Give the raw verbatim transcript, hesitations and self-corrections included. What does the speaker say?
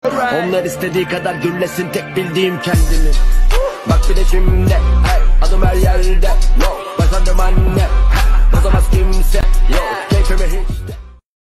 Onlar istediği kadar gürlesin, tek bildiğim kendimi. Bak bir de şimdi hey, adım her